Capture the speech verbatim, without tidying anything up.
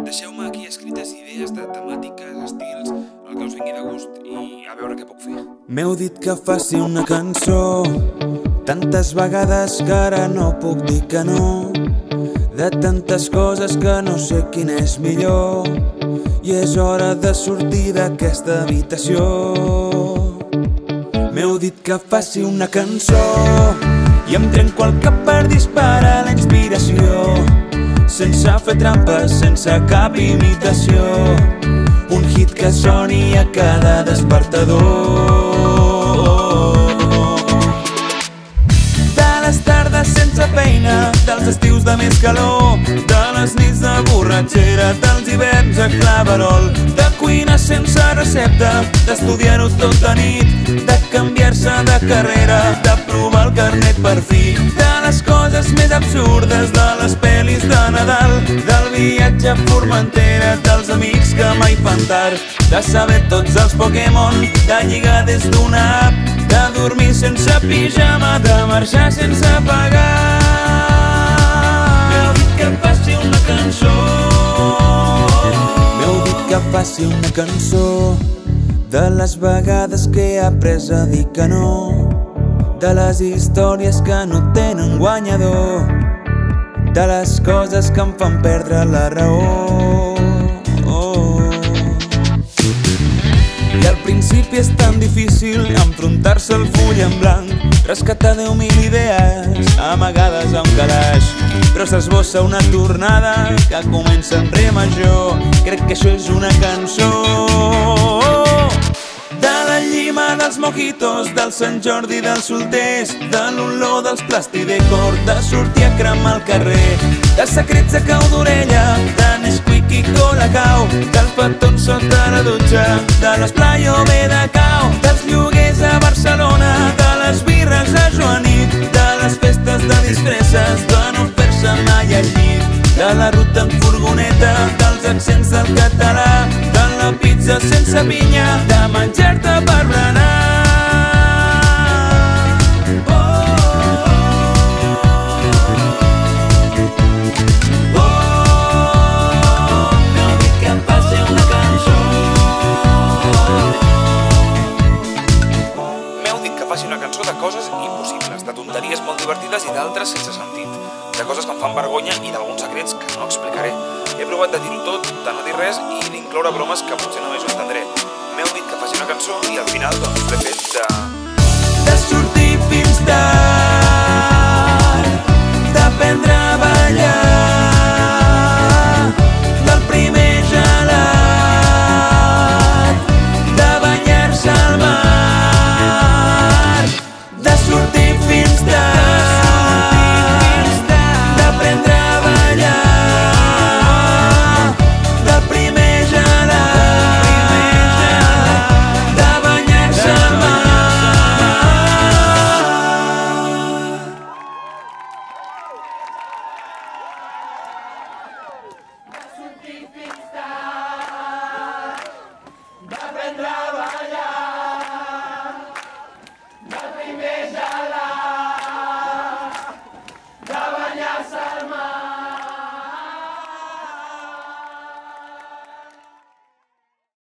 Deixeu-me aquí escrites idees de temàtiques, estils, el que us vingui de gust i a veure què puc fer. M'heu dit que faci una cançó tantes vegades que ara no puc dir que no, de tantes coses que no sé quina és millor, i és hora de sortir d'aquesta habitació. M'heu dit que faci una cançó i em trenco el cap per disparar la inspiració, sense fer trampes, sense cap imitació, un hit que soni a cada despertador. De les tardes sense feina, dels estius de més calor, de les nits de borratxera, dels hiverns a claverol, de cuina sense recepta, d'estudiar-ho tot de nit, de canviar-se de carrera, de provar el carnet per fi, de les coses més absurdes, de les pel·lis de Nadal, del viatge a Formentera, dels amics que mai fan tard, de saber tots els Pokémon, de lligar des d'una app, de dormir sense pijama, de marxar sense pagar. M'heu dit que faci una cançó, m'heu dit que faci una cançó de les vegades que he après a dir que no, de les històries que no tenen guanyador, de les coses que em fan perdre la raó. I al principi és tan difícil enfrontar-se al full en blanc, rescatar deu mil idees amagades a un calaix, però s'esbossa una tornada que comença en re major. Crec que això és una cançó. De la llima dels mojitos, del Sant Jordi dels solters, de l'olor dels plastidecor, de sortir a cremar al carrer, de secrets de cau d'orella, de Nesquik i Colacao, dels petons sota la dutxa, de l'esplai o bé de cau, dels lloguers a Barcelona, de les birres a Joanit, de les festes de disfresses, de no fer-se mai al llit, de la ruta en furgoneta, dels accents del català, de la pizza sense pinya, de menjar-te per berenar. Oh, oh, oh, m'heu dit que em faci una cançó. M'heu dit que faci una cançó de coses impossibles, de tonteries molt divertides i d'altres sense sentit, de coses que em fan vergonya i d'alguns secrets que no explicaré. He provat de dir-ho tot, de no dir res i d'incloure bromes que potser només ho entendré. M'heu dit que faci una cançó i al final doncs l'he fet de... de sortir fins tard